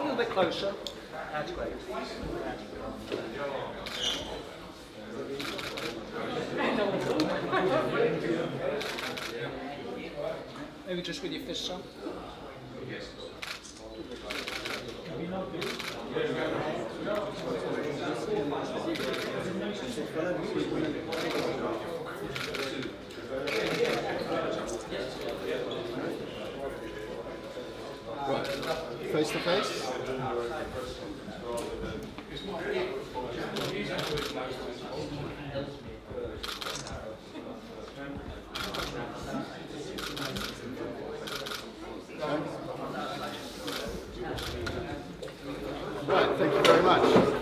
little bit closer. That's great. Maybe just with your fists up. Right. Face to face. Right, thank you very much.